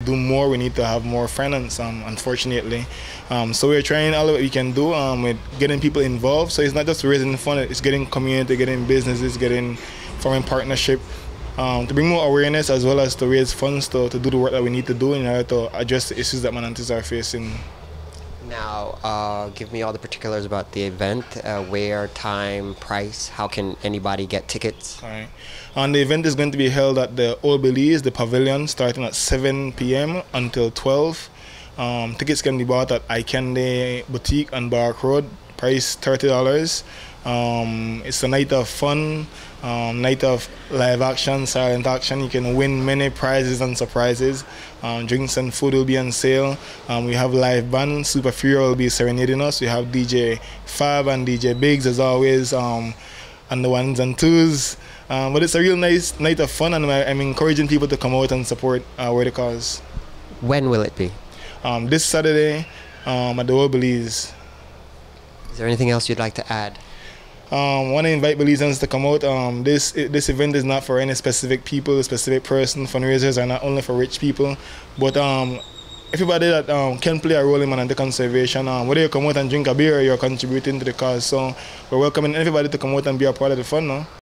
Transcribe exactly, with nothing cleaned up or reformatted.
do more, we need to have more finance, um, unfortunately. Um, so we're trying all that we can do um, with getting people involved. So it's not just raising fund, it's getting community, getting businesses, getting foreign partnership um, to bring more awareness as well as to raise funds to, to do the work that we need to do in order to address the issues that Manantids are facing. Now, uh, give me all the particulars about the event, uh, where, time, price. How can anybody get tickets? All right. And the event is going to be held at the Old Belize, the pavilion, starting at seven p m until twelve. Um, tickets can be bought at iCandy Boutique on Bark Road, price thirty dollars. Um, it's a night of fun, um, night of live action, silent action. You can win many prizes and surprises. Um, drinks and food will be on sale. Um, we have live band. Super Fury will be serenading us. We have D J Fab and D J Biggs as always um, on the ones and twos. Um, but it's a real nice night of fun, and I'm encouraging people to come out and support uh, Worthy Cause. When will it be? Um, this Saturday um, at the Old Belize. Is there anything else you'd like to add? Um, want to invite Belizeans to come out. Um, this this event is not for any specific people, specific person. Fundraisers are not only for rich people, but um, everybody that um, can play a role in Manatee conservation. Um, whether you come out and drink a beer, you're contributing to the cause. So we're welcoming everybody to come out and be a part of the fun now.